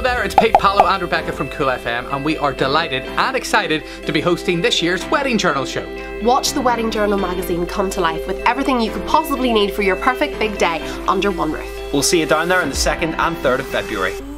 Hello there, it's Pete, Paolo and Rebecca from Cool FM, and we are delighted and excited to be hosting this year's Wedding Journal show. Watch the Wedding Journal magazine come to life with everything you could possibly need for your perfect big day under one roof. We'll see you down there on the 2nd and 3rd of February.